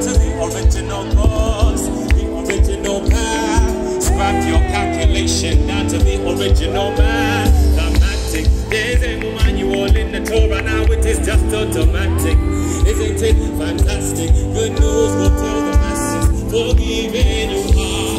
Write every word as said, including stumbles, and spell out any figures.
to the original cause, the original path. Scrap your calculation down to the original mathematic. There's a manual in the Torah, now it is just automatic. Isn't it fantastic? Good news will tell the masses, forgiven you are.